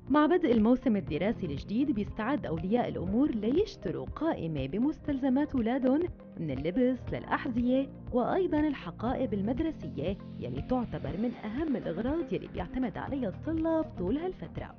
مع بدء الموسم الدراسي الجديد بيستعد أولياء الأمور ليشتروا قائمة بمستلزمات أولادهم من اللبس للأحذية وأيضا الحقائب المدرسية يلي تعتبر من أهم الأغراض يلي بيعتمد عليها الطلاب طول هالفترة.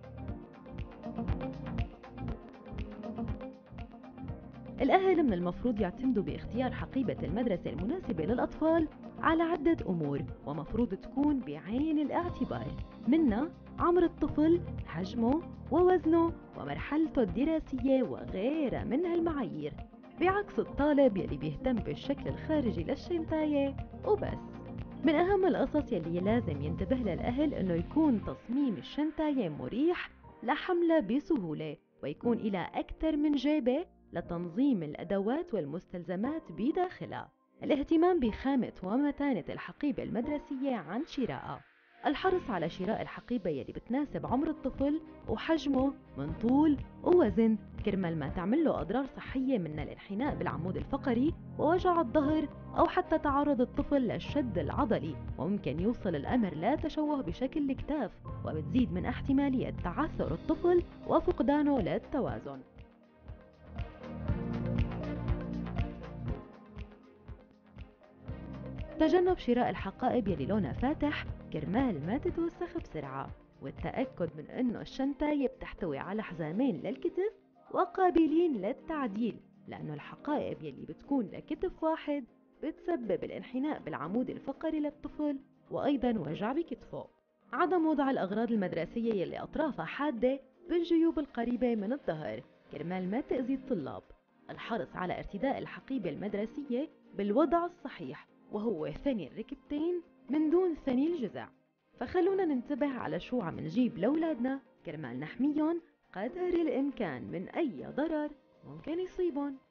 الأهل من المفروض يعتمدوا باختيار حقيبة المدرسة المناسبة للأطفال على عدة أمور ومفروض تكون بعين الاعتبار، منها عمر الطفل، حجمه ووزنه ومرحلته الدراسية وغيرها من هالمعايير، بعكس الطالب يلي بيهتم بالشكل الخارجي للشنطاية وبس. من أهم القصص يلي لازم ينتبه لها الأهل إنه يكون تصميم الشنطاية مريح لحملها بسهولة، ويكون إلى أكثر من جيبة لتنظيم الأدوات والمستلزمات بداخلها. الاهتمام بخامة ومتانة الحقيبة المدرسية عن شرائها. الحرص على شراء الحقيبة يلي بتناسب عمر الطفل وحجمه من طول ووزن، كرمال ما تعمل له أضرار صحية من الانحناء بالعمود الفقري ووجع الظهر أو حتى تعرض الطفل للشد العضلي، وممكن يوصل الأمر لتشوه بشكل الكتاف، وبتزيد من احتمالية تعثر الطفل وفقدانه للتوازن. تجنب شراء الحقائب يلي لونها فاتح كرمال ما تتوسخ بسرعة، والتأكد من أنه الشنطاية بتحتوي على حزامين للكتف وقابلين للتعديل، لأنه الحقائب يلي بتكون لكتف واحد بتسبب الانحناء بالعمود الفقري للطفل وأيضا وجع بكتفه. عدم وضع الأغراض المدرسية يلي أطرافها حادة بالجيوب القريبة من الظهر كرمال ما تأذي الطلاب. الحرص على ارتداء الحقيبة المدرسية بالوضع الصحيح، وهو ثني الركبتين من دون ثني الجذع. فخلونا ننتبه على شو عم نجيب لأولادنا كرمال نحميهم قدر الإمكان من أي ضرر ممكن يصيبهم.